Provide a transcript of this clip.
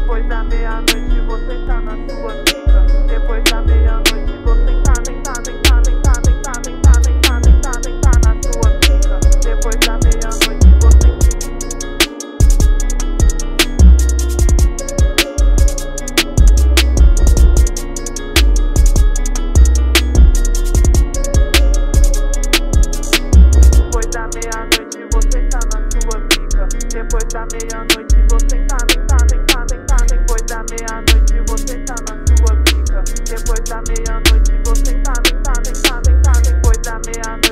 Depois da meia-noite você tá na sua pica. Depois da meia-noite você tá na sua pica. Depois da meia-noite você Depois da meia-noite você tá na sua pica. Depois da meia-noite você tá Depois da meia-noite você tá na sua pica. Depois da meia-noite você tá Depois da meia-noite